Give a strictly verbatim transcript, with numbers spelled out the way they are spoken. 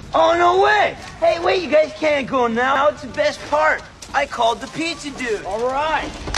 Oh, no way! Hey, wait, you guys can't go now. It's the best part. I called the pizza dude. All right.